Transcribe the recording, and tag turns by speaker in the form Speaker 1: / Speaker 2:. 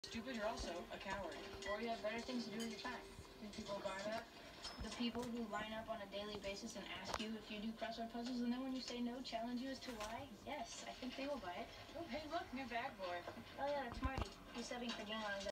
Speaker 1: Stupid, you're also a coward. Or you have better things to do with your time. Think people buy that? The people who line up on a daily basis and ask you if you do crossword puzzles, and then when you say no, challenge you as to why? Yes, I think they will buy it. Oh, hey, look, new bag boy. Oh, yeah, that's Marty. He's subbing for Gilmore.